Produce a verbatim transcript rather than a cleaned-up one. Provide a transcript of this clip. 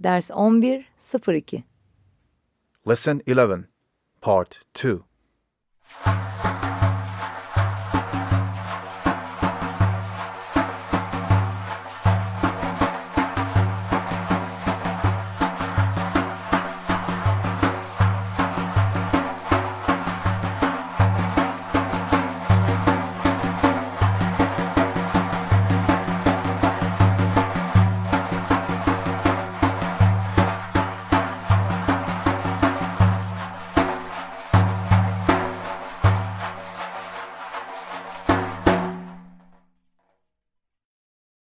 Ders on bir sıfır iki. Lesson eleven, Part two.